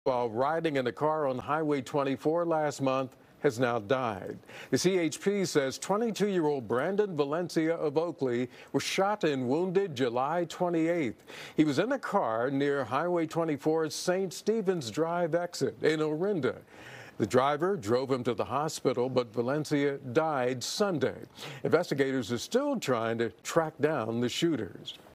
while riding in a car on Highway 24 last month has now died. The CHP says 22-year-old Brandon Valencia of Oakley was shot and wounded July 28th. He was in a car near Highway 24's St. Stephen's Drive exit in Orinda. The driver drove him to the hospital, but Valencia died Sunday. Investigators are still trying to track down the shooters.